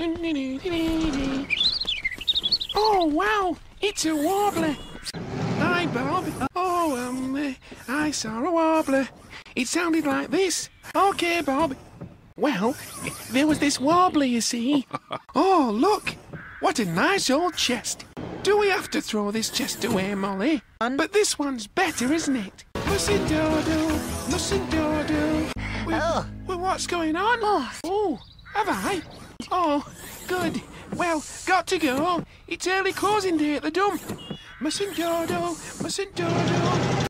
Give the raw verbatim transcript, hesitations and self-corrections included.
Oh, wow, it's a warbler. Hi, Bob. Oh, um, uh, I saw a warbler. It sounded like this. Okay, Bob. Well, there was this warbler, you see. Oh, look. What a nice old chest. Do we have to throw this chest away, Molly? But this one's better, isn't it? Mussy-doodle, mussy-doodle. Well, well, what's going on? Oh, have I? Oh, good. Well, got to go. It's early closing day at the dump. Mussy-doodle, mussy-doodle.